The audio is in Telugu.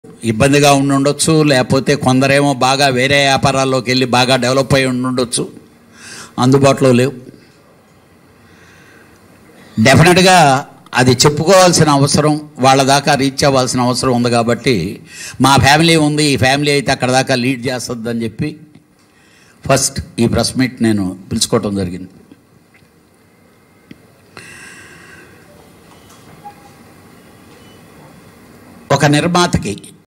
ఇబ్బందిగా ఉండొచ్చు, లేకపోతే కొందరేమో బాగా వేరే వ్యాపారాల్లోకి వెళ్ళి బాగా డెవలప్ అయి ఉండొచ్చు, అందుబాటులో లేవు. డెఫినెట్గా అది చెప్పుకోవాల్సిన అవసరం, వాళ్ళ దాకా రీచ్ అవ్వాల్సిన అవసరం ఉంది. కాబట్టి మా ఫ్యామిలీ ఉంది, ఈ ఫ్యామిలీ అయితే అక్కడ దాకా లీడ్ చేస్తుందని చెప్పి ఫస్ట్ ఈ ప్రెస్ మీట్ నేను పిలుచుకోవటం జరిగింది. ఒక నిర్మాతకి